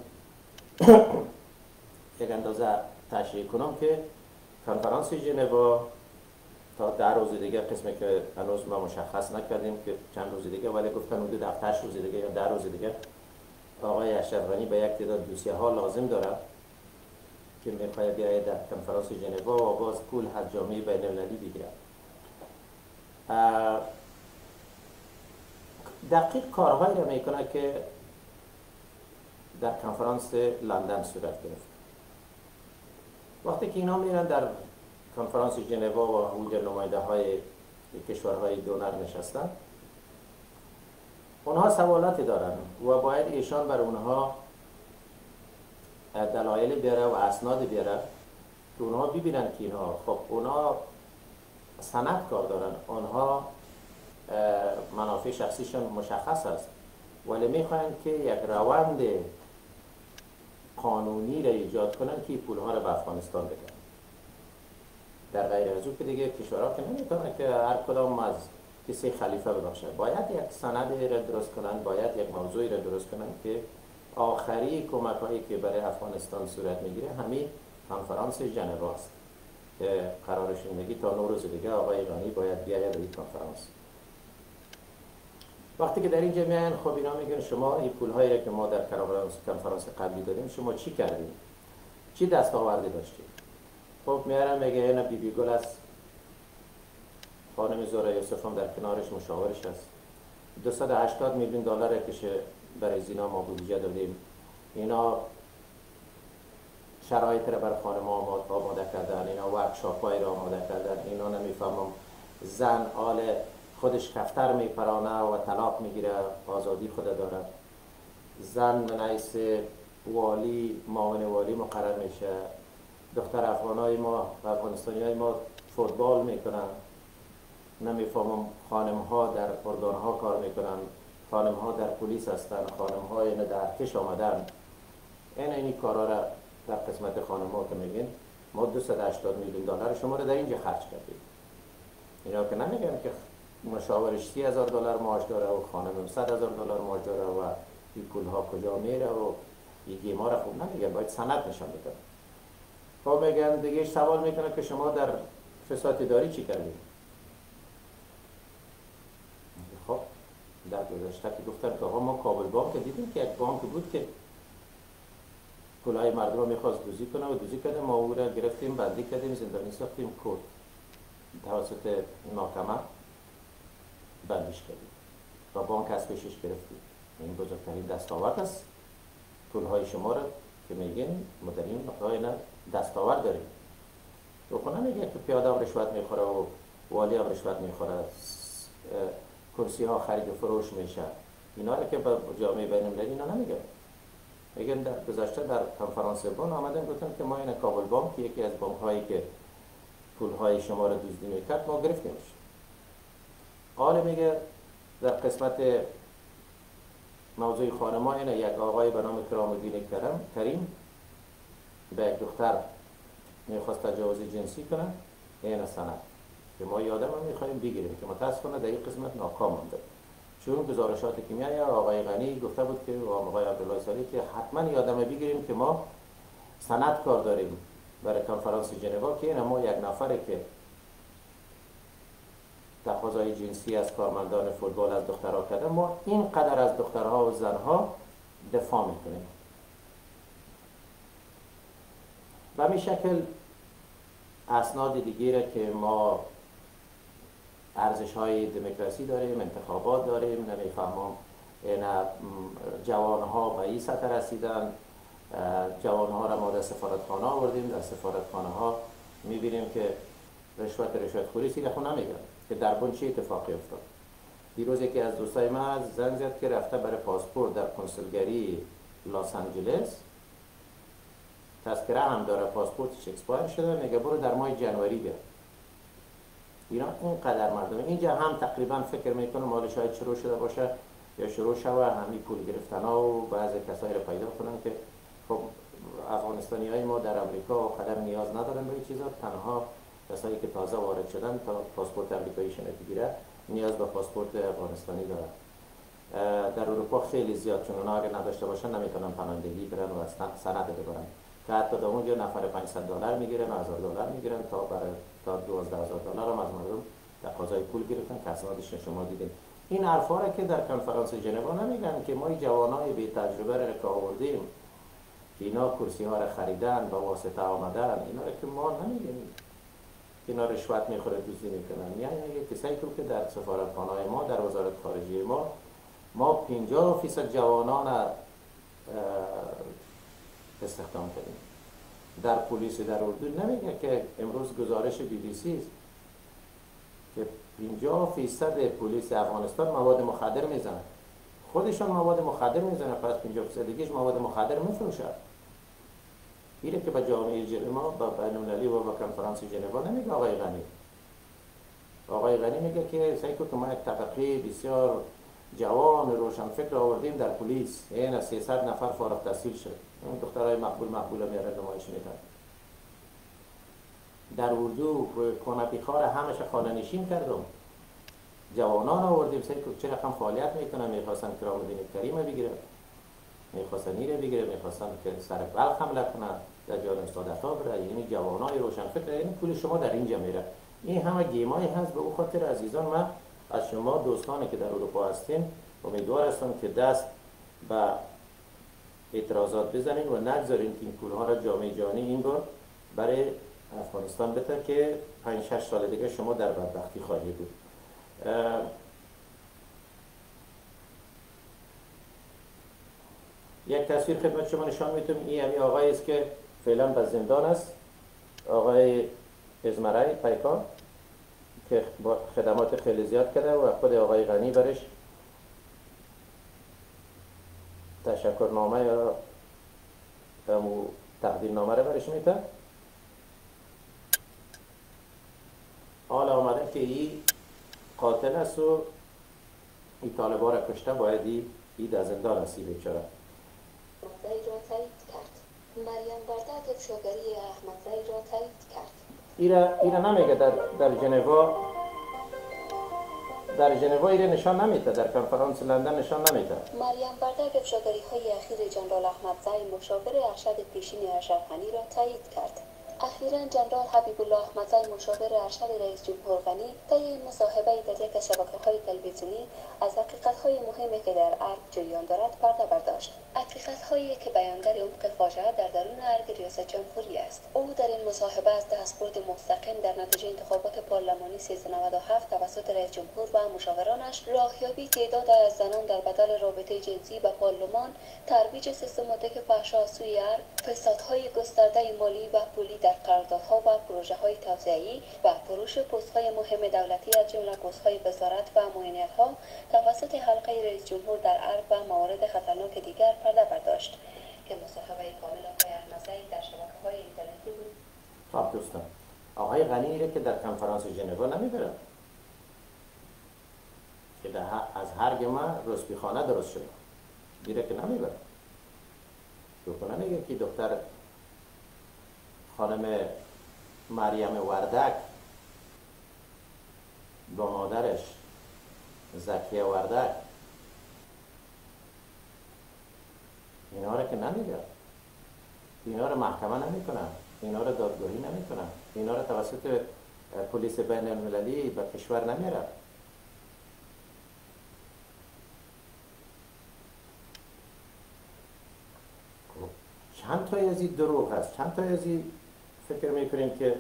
یک اندازه تشریح کنم که کنفرانس ژنوا تا ده روز دیگه، قسمی که هنوز ما مشخص نکردیم که چند روز دیگه، ولی گفتن حدود هفت هشت روز دیگه یا ده روز دیگه آقای اشرف غنی به یک تعداد دوسیه ها لازم داره که میخواد بیاید در کنفرانس ژنوا و باز پول از جامعه بین المللی بگیره. دقیق کارهایی را میکنه که در کنفرانس لندن صورت گرفت. وقتی که اینا میرن در کنفرانس ژنوا و اونجا نماینده های کشورهای دونر نشستن، اونها سوالاتی دارن و باید ایشان بر اونها دلایل بیاره و اسناد بیاره که اونها ببینن که اینها خب اونها سند کار دارن، اونها منافع شخصیشون مشخص است، ولی میخواین که یک روند قانونی را ایجاد کنن که پولها را به افغانستان بدن. در غیر از او که دیگه کشورها که نمیتونن که هر کدام از کسی خلیفه ببخشه، باید یک سند را درست کنن، باید یک موضوعی را درست کنن که آخری کمک هایی که برای افغانستان صورت میگیره همین کنفرانس ژنوا است که قرارش میگی تا نو روز دیگه آقای غنی باید بیاید به این کنفرانس. وقتی که در اینجا میاین خب اینا میگن شما این پول هایی که ما در کنفرانس قبلی دادیم شما چی کردیم؟ چی دستاوردی داشتید؟ خب میارم میگه اینا بی بی گل است، خانم زهره یوسف هم در کنارش مشاورش است، دویست و هشتاد میلیون دلار که برای زینا ما بودجه دادیم، اینا شرایط را برای خانم آماده کردن، اینا ورکشاپ‌های را آماده کردن، اینا نمیفهمم زن آل خودش کفتر میپرانه و طلاق میگیره، آزادی خود داره، زن منعیس والی معاون والی مقرر میشه، دختر افغانای ما و افغانستانی های ما فوتبال میکنن، نمیفهمم خانم ها در ارگان ها کار میکنن، خانم ها در پلیس هستن، خانم ها این در ارتش آمدن. این اینی کارا را در قسمت خانم ها که میگین ما دویست و هشتاد میلیون دلار شما رو در اینجا خرج کردیم. اینا که نمیگن که مشاورش سی هزار دلار معاش داره و خانم صد هزار دلار معاش داره و این پول ها کجا میره و این گیما را خوب نمیگن، باید سند نشان بدن. خب میگن دیگه سوال میکنه که شما در فساد اداری چی کردید؟ خب در گذشته که گفتن که آقا ما کابل بانک دیدیم که یک بانک بود که پولای مردم رو میخواست دوزی کنه و دوزی کنه، ما او را گرفتیم بندی کردیم زندانی ساختیم کورد توسط محکمه بندیش کردیم و بانک از پیشش گرفتیم. این بزرگترین دستاورد است. پولهای شما را که میگین ما در این نقطه نه دستاورد داریم. تو خونه میگه که پیاده هم رشوت میخوره و والی هم رشوت میخوره، کرسی ها خرید و فروش میشه، اینا رو که به جامعه بین المللی اینا نمیگن. میگن در گذشته در کنفرانس بن آمدن گفتن که ما این کابل بانک یکی از بانک هایی که پول های شما رو دزدی میکرد ما گرفتیمش. حالا میگه در قسمت موضوع خانم ها اینه یک آقای به نام کرام الدین کرم کریم به یک دختر میخواست تجاوز جنسی کنه، این سند که ما یادم هم میخواییم بگیریم که متاسفانه در این قسمت ناکام مونده، چون گزارشاتی که میایه آقای غنی گفته بود که و آقای عبدالله صالحی که حتما یادم بگیریم که ما سند کار داریم برای کنفرانس ژنوا که این ما یک نفره که تقاضای جنسی از کارمندان فوتبال از دخترها کرده، ما اینقدر از دخترها و زنها دفاع میکنیم. به همین شکل اسناد دیگه که ما ارزش های دموکراسی داریم، انتخابات داریم، نمیفهمم این جوان ها به این سطح رسیدن، جوان ها را ما در سفارتخانه آوردیم، در سفارتخانه ها میبینیم که رشوت رشوت خوری سیده خون نمیگن که در بن چه اتفاقی افتاد. دیروز یکی از دوستای من زنگ زد که رفته برای پاسپورت در کنسولگری لاس آنجلس، تذکره هم داره، پاسپورتش اکسپایر شده، میگه برو در ماه جنوری بیا. اینا اینقدر مردم اینجا هم تقریبا فکر میکنم حالا شاید شروع شده باشه یا شروع شده همین پول گرفتن ها و بعضی کسایی رو پیدا کنن که خب افغانستانی های ما در امریکا و قدم نیاز ندارن به این چیزا، تنها کسایی که تازه وارد شدن تا پاسپورت امریکاییشون بگیره نیاز به پاسپورت افغانستانی دارن. در اروپا خیلی زیاد، چون اونا اگه نداشته باشن نمیتونن پناهندگی برن و سند ببرن، که حتی در اونجا نفر پانصد دلار میگیرن، هزار دلار میگیرن تا برای تا دوازده هزار دلار هم از مردم تقاضای پول گرفتن که اسنادش شما دیدین. این حرفا را که در کنفرانس ژنوا نمیگن که ما جوانای بی تجربه را که آوردیم که اینا کرسی ها را خریدن با واسطه آمدن، اینا را که ما نمیگیم اینا رشوت میخوره دوزی میکنن. یعنی کسایی که در سفارتخانه‌های ما، در وزارت خارجه ما ما پنجاه فیصد جوانان استخدام کردیم. در پلیس در اردو نمیگه که امروز گزارش بی بی سی است که پنجاه فیصد پلیس افغانستان مواد مخدر میزنن. خودشان مواد مخدر میزنن، پس پنجاه فیصد دیگهش مواد مخدر میفروشن. اینه که به جامعه ما، با بین‌المللی و با کنفرانس ژنوا نمیگه آقای غنی. آقای غنی میگه که سعی که ما یک طبقه بسیار جوان روشنفکر آوردیم در پلیس، این از سیصد نفر فارغ التحصیل شد. اون دخترای مقبول مقبول میاره نمایش میدن. در اردو کنپی خار همش خانه نشین کردم. جوانان آوردیم سعی که چه رقم فعالیت میکنن، میخواستن کرام الدین کریم بگیرن، میخواستن ایره بگیره، میخواستن که سر بلخ حمله کنن، در جان استادتا بره. یعنی جوانای روشنفکر، یعنی پول شما در اینجا میره. این همه گیمایی هست. به اون خاطر عزیزان من از شما دوستانی که در اروپا هستین امیدوار هستم که دست به اعتراضات بزنین و نگذارین که این پولها را جامعه جهانی این بار برای افغانستان بده که پنج شش سال دیگه شما در بدبختی خواهید بود. یک تصویر خدمت شما نشان میتونم. این همین آقایی است که فعلا به زندان است، آقای ازمرای پیکان که خدمات خیلی زیاد کرده و خود آقای غنی برش تشکرنامه یا تقدیرنامه رو برش میده. حال آمده که این قاتل است و این طالبا را کشته، باید این در زندان است. این بیچاره احمدزی را تایید کرد. مریم وردک افشاگری احمدزی را تایید کرد. ایره ایره نمیگه در در ژنوا در ژنوا ایره نشان نمیده، در کنفرانس لندن نشان نمیده. مریم وردک افشاگری های اخیر جنرال احمدزی مشاور ارشد پیشین اشرف غنی را تایید کرد. اخیراً جنرال حبیب الله احمدزی مشاور ارشد رئیس جمهور غنی طی مصاحبه‌ای در یک از شبکه‌های تلویزیونی از حقیقت‌های مهمی که در ارگ جریان دارد پرده برداشت. حقیقت‌هایی که بیانگر عمق فاجعه در درون ارگ ریاست جمهوری است. او در این مصاحبه از دستبرد مستقیم در نتیجه انتخابات پارلمانی سیصد و نود و هفت توسط رئیس جمهور و مشاورانش، راهیابی تعداد از زنان در بدل رابطه جنسی به پارلمان، ترویج سیستماتیک فحشا از سوی ارگ، فسادهای گسترده مالی و پولی در قراردادها و پروژه‌های توسعه‌ای و فروش پست‌های مهم دولتی از جمله پست‌های وزارت و معاونت‌ها توسط حلقه رئیس جمهور در ارگ و موارد خطرناک دیگر پرده برداشت که مصاحبه کامل آقای احمدزی در شبکه‌های اینترنتی بود. خب دوستان، آقای غنی ایره که در کنفرانس ژنوا نمیبره، که در از هرگ ما رسبیخانه درست شده، ایره که نمیبره. دکتر نمیگه که دختر خانم مریم وردک با مادرش زکیه وردک اینا رو که نمیگه، اینا رو محکمه نمیکنن، اینا رو دادگاهی نمیکنن، اینا رو توسط پلیس بین المللی به کشور نمیره. چند تا از این دروغ هست، چند تا از این فکر میکنیم که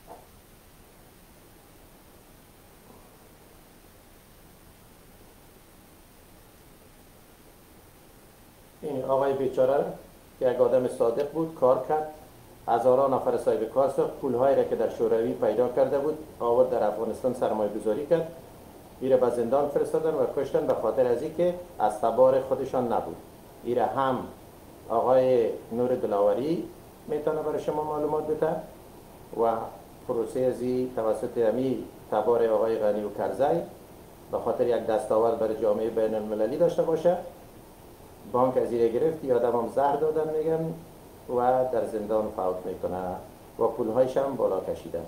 این آقای بیچاره که یک آدم صادق بود، کار کرد، هزاران نفر صاحب کار ساخت، پولهایی را که در شوروی پیدا کرده بود آورد در افغانستان سرمایه گذاری کرد، ایره به زندان فرستادن و کشتن به خاطر از اینکه از تبار خودشان نبود. ایره هم آقای نور دلاوری میتونه برای شما معلومات بده و پروسه ازی توسط امی تبار آقای غنی و کرزی به خاطر یک دستاورد برای جامعه بین المللی داشته باشه، بانک از ایره گرفت، یادم هم زهر دادن میگن و در زندان فوت میکنه و پولهایش هم بالا کشیدن.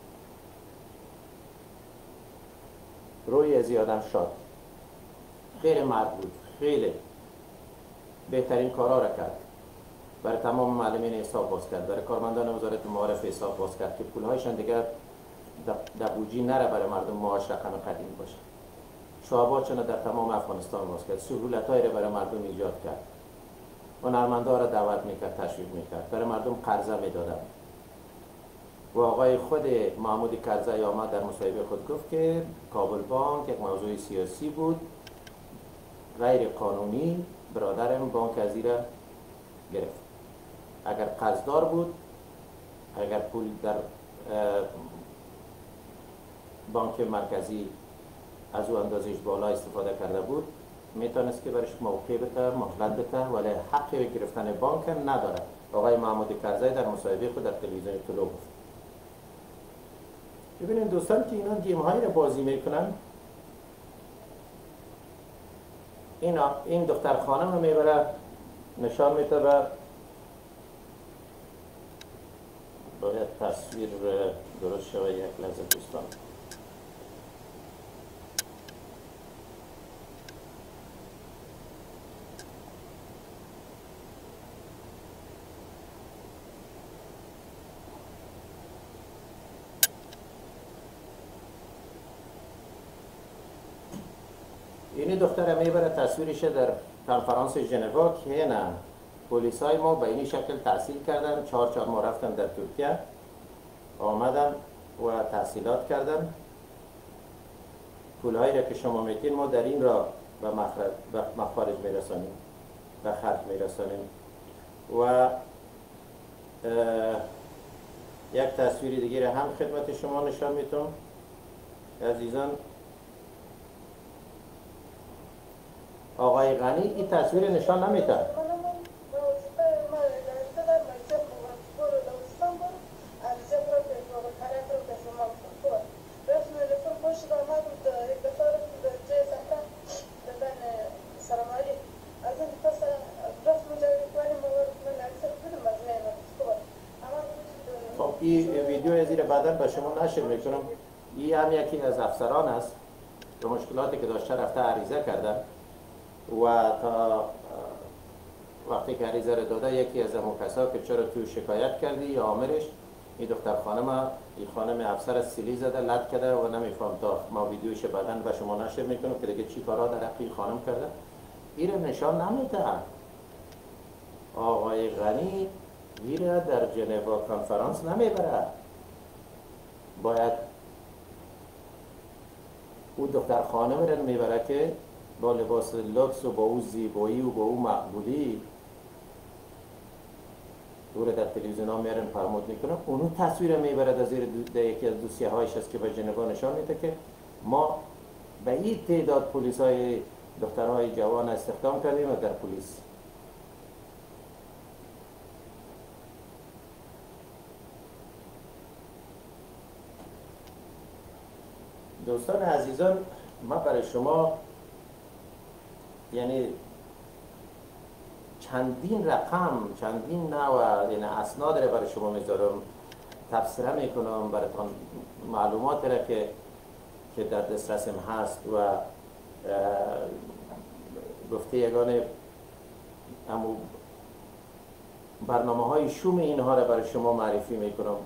روی از آدم شاد، خیلی مرد بود، خیلی بهترین کارا را کرد، برای تمام معلمین حساب باز کرد، برای کارمندان وزارت معارف حساب باز کرد که پولهایشان دیگر در بودجه نره برای مردم معاش رقم قدیم باشه. چاباچانه در تمام افغانستان باز کرد، سهولت‌هایی را برای مردم ایجاد کرد، هنرمندان را دعوت میکرد، تشویق میکرد، برای مردم قرضه میدادند. و آقای خود محمود کرزی آمد در مصاحبه خود گفت که کابل بانک یک موضوع سیاسی بود، غیر قانونی. برادرم بانک از را گرفت. اگر قرضدار بود، اگر پول در بانک مرکزی از او اندازش بالا استفاده کرده بود، میتونست که برش موقع بده، مهلت بده، ولی حق گرفتن بانک نداره. آقای محمود کرزی در مصاحبه خود در تلویزیون طلوع گفت. ببینید دوستان که اینا گیم هایی را بازی میکنن، اینا این دختر خانم رو میبره نشان میده و باید تصویر درست شوه. یک لحظه دوستان، اینی دختر میبره تصویرش در کنفرانس ژنوا که نه پلیسای ما به این شکل تحصیل کردن. چهار چهار ما رفتن در ترکیه، آمدن و تحصیلات کردن. پولهایی را که شما میتین ما در این را به مخرج به مخارج میرسانیم، به خرج میرسانیم. و یک تصویر دیگه هم خدمت شما نشان میتونم عزیزان. آقای غنی این تصویر نشان نمیده. خب این ویدیو از این بعدا به شما نشر میکنم. این هم یکی از افسران است که مشکلاتی که داشته رفته عریضه کردن و تا وقتی که عریضه رو داده یکی از همون کسا که چرا تو شکایت کردی یا آمرش، این دختر خانم این خانم افسر سیلی زده لط کرده و نمیفهم تا ما ویدیوش بعدا به شما نشر میکنم که دیگه چی کارا در حق این خانم کرده. این رو نشان نمیده. آقای غنی این در ژنوا کنفرانس نمیبره. باید او دختر خانم رو میبره که با لباس لکس و با او زیبایی و با او مقبولی او رو در تلویزیون ها میارن پرموت میکنن. اونو تصویر میبرد از یکی از دوسیه هایش است که به ژنوا نشان میده که ما به این تعداد پلیس های دخترهای جوان استخدام کردیم در پلیس. دوستان عزیزان، ما برای شما یعنی چندین رقم، چندین نوع یعنی اسناد را برای شما میذارم، تفسیره میکنم براتون، معلومات را که که در دسترسم هست و گفته یگانه امو برنامه های شوم اینها را برای شما معرفی میکنم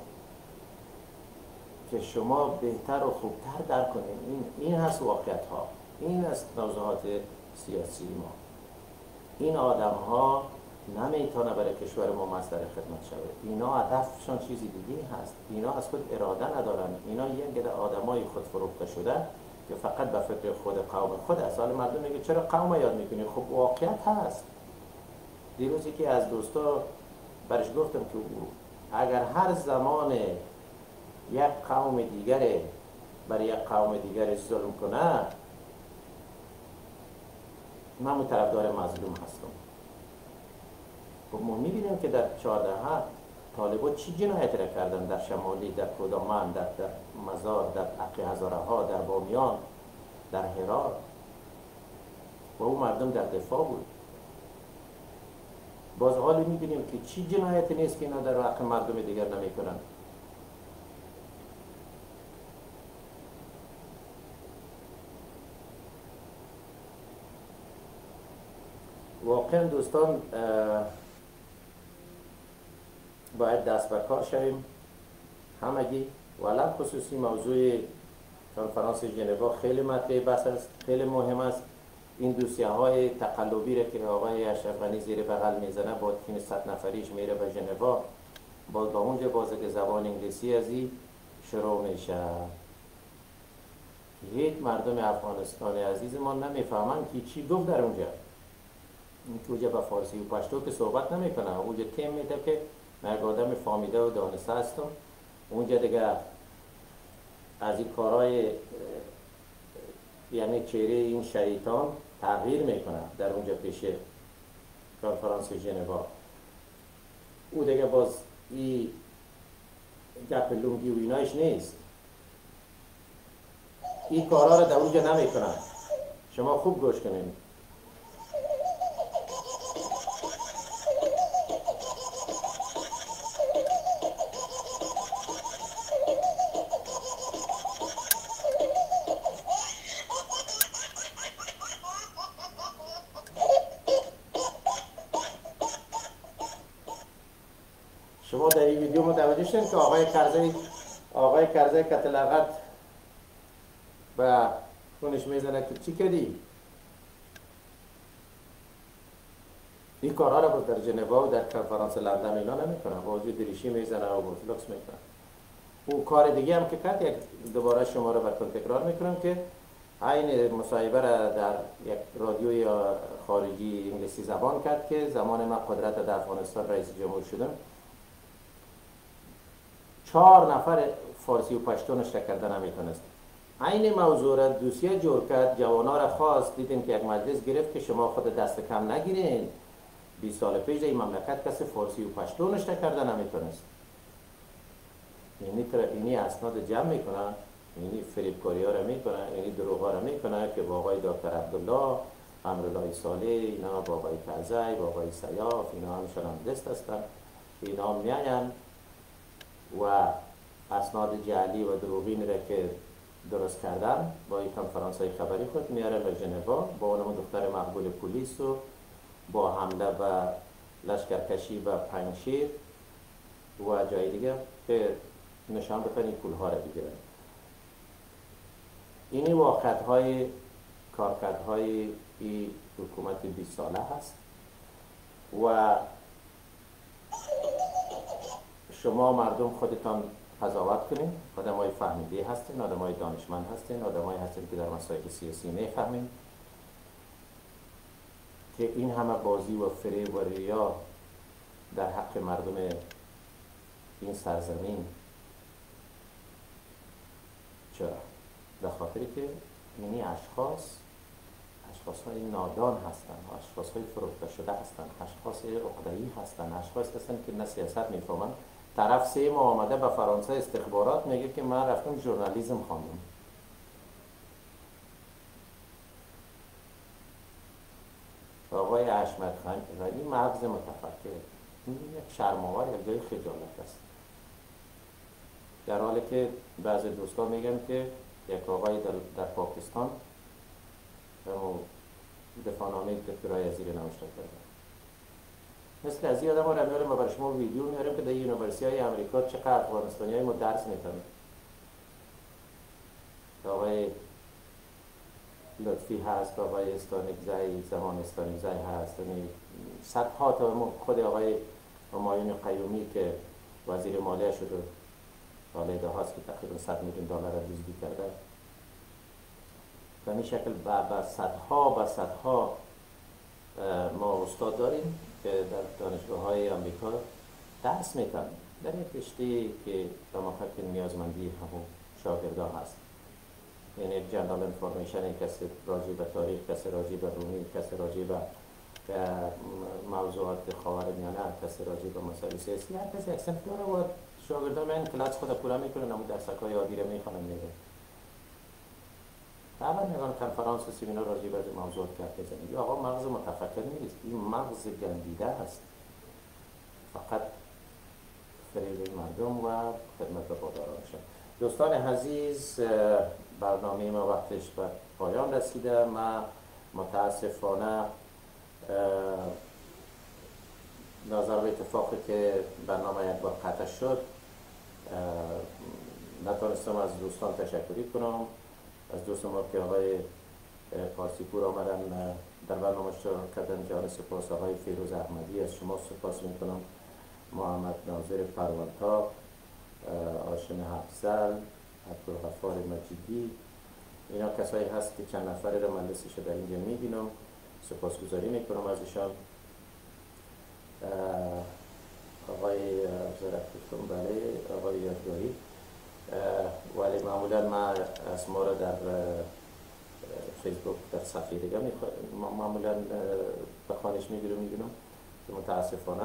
که شما بهتر و خوبتر درک کنید. این این هست واقعیت ها، این است موضوعات سیاسی ما. این آدم ها نمیتونه برای کشور ما مصدر خدمت شود. اینا هدفشان چیزی دیگه هست. اینا از خود اراده ندارن. اینا یک گده آدمای خود فروخته شده که فقط به فکر خود قوم خود است. حالا مردم میگه چرا قوم یاد میکنی؟ خب واقعیت هست. دیروزی که از دوستا برش گفتم که اگر هر زمان یک قوم دیگره برای یک قوم دیگر ظلم کنه، من طرفدار مظلوم هستم. خب ما میبینیم که در چهاردهم طالبان چی جنایت را کردن در شمالی، در کدامن، در, در مزار، در عقی هزاره ها، در بامیان، در هرات و اون مردم در دفاع بود. باز حالی میبینیم که چی جنایتی نیست که اینا در حق مردم دیگر نمیکنن. واقعا دوستان باید دست به کار شویم همگی، ولی خصوصی موضوع کنفرانس ژنوا خیلی مطرح بحث است، خیلی مهم است. این دوسیه های تقلبی را که آقای اشرف غنی زیر بغل میزنه با تیم صد نفریش میره به ژنوا، با با اونجا بازه که زبان انگلیسی از این شروع میشه. هیچ مردم افغانستان عزیز ما نمیفهمن که چی گفت در اونجا. اونجا با فارسی و پشتو که صحبت نمیکنه، اونجا تیم میده که من آدم فامیده و دانسته هستم. اونجا دیگه از این کارهای یعنی چهره این شیطان تغییر میکنه در اونجا پیش کنفرانس ژنوا. او دیگه باز این گپ لنگی و اینایش نیست، این کارها رو در اونجا نمیکنن. شما خوب گوش کنید. شما در این ویدیو متوجه شدید که آقای کرزی آقای کرزی کتلغت و خونش میزنه که چی کردی؟ این کارها رو در ژنوا و در کنفرانس لندن اینا نمیکنه، با وجود دریشی میزنه و بوتلوکس میکنه. او کار دیگه هم که کرد، یک دوباره شما رو براتون تکرار میکنم که عین مصاحبه را در یک رادیوی خارجی انگلیسی زبان کرد که زمان من قدرت در افغانستان رئیس جمهور شدم، چهار نفر فارسی و پشتونش کرده نمیتونست. عین موضوع را دوسیه جور کرد، جوانا را خواست، دیدین که یک مجلس گرفت که شما خود دست کم نگیرین. بیست سال پیش این مملکت کسی فارسی و پشتونش کرده نمیتونست. اینی تر اینی اسناد جمع میکنه، اینی فریبکاری ها را میکنه، اینی دروغ ها را میکنه که با آقای دکتر عبدالله، امرالله صالح، اینا با آقای کرزی، با آقای سیاف، اینا همشون هم دست هستن. اینا میاین و اسناد جعلی و دروغین را که درست کردن با این کنفرانس های خبری خود میاره به ژنوا، با اون دختر مقبول پلیس و با حمله و لشکرکشی و پنجشیر و جای دیگه که نشان بکنی پول ها را بگیرن. اینی واقعیت های کارکردهای این حکومت بیست ساله هست و شما مردم خودتان قضاوت کنین. آدم های فهمیده هستین، آدم های دانشمند هستین، آدم های هستین که در مسائل سیاسی میفهمین که این همه بازی و فریب و ریا در حق مردم این سرزمین. چرا؟ به خاطری که اینی اشخاص اشخاص های نادان هستن، اشخاص های فروخته شده هستن، اشخاص عقده‌ای هستن، اشخاص هستن که نه سیاست میفهمن. طرف سه ماه آمده به فرانسه استخبارات میگه که من رفتم ژورنالیسم خواندم. آقای حشمت غنی مغز متفکر، این یک شرم‌آور، یک جای خجالت است. در حالی که بعضی دوستان میگن که یک آقای در, در پاکستان دفاعنامه دکترای ازیر نوشته کرده. مثل از این آدم ها رو میاریم و برای شما ویدیو میاریم که در یونیورسیتی های امریکا چقدر افغانستانی های ما درس میتونن. آقای لطفی هست، آقای استانکزی، زمان استانکزی هست، صدها تا خود آقای همایون قیومی که وزیر مالیه شده سالیده هاست که تقریبا صد میلیون دلار را دزدی کرده. به این شکل با صدها و صدها ما استاد داریم که در دانشگاه های امریکا درس میتن در یک رشته که به محقق نیازمندی همون شاگردان هست. یعنی یک جنرال انفورمیشن، کسی راجع به تاریخ، کسی راجع به رومی، کسی راجع به موضوعات خاورمیانه، کسی راجع به مسائل سیاسی، هر کسی یک صنف داره و شاگردان من کلاس خود پورا میکنن، اما درس‌های عادی رو میخوانن میره. طبعا میگن کنفرانس و سمینار راجع به موضوعات کرد بزنید. آقا مغز متفکر نیست، این مغز گندیده است. فقط فریب مردم و خدمت به بادارانشان. دوستان عزیز، برنامه ما وقتش به پایان رسیده. من متاسفانه نظر به اتفاقی که برنامه یک بار قطع شد نتونستم از دوستان تشکری کنم. از دوست ما که آقای پارسی پور آمدن در برنامه اشتراک کردن، جان سپاس. آقای فیروز احمدی از شما سپاس میکنم، محمد ناظر پروانتا، هاشم حفصل، عبدالغفار مجیدی، اینا کسایی هست که چند نفره رو من لستش در اینجا میبینم، سپاسگزاری میکنم ازشان. آقای زرق گفتم، بله آقای یادگاهی، ولی معمولا من اسما رو در فیسبوک در صفحه دیگه معمولا به خانش میگیرم میبینم که متاسفانه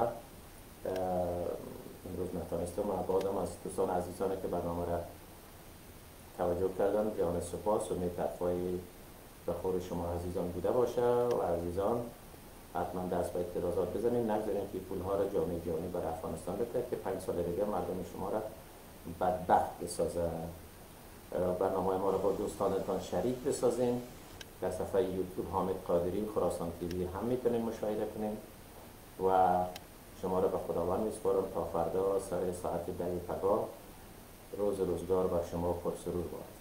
امروز نتانستم. بازم از دوستان عزیزانه که برنامه را توجه کردن جان سپاس و امید حرفای به خور شما عزیزان بوده باشه و عزیزان حتما دست به اعتراضات بزنیم، نگذاریم که پولها را جامعه جهانی بر افغانستان بده که پنج سال دیگه مردم شما را بدبخت بسازه. برنامه ما را با دوستانتان شریک بسازین. در صفحه یوتیوب حامد قادری خراسان تیوی هم میتونین مشاهده کنین و شما را به خداوند میسپارم تا فردا سر ساعت ده پگاه. روز روزگار بر شما پرسرور باد.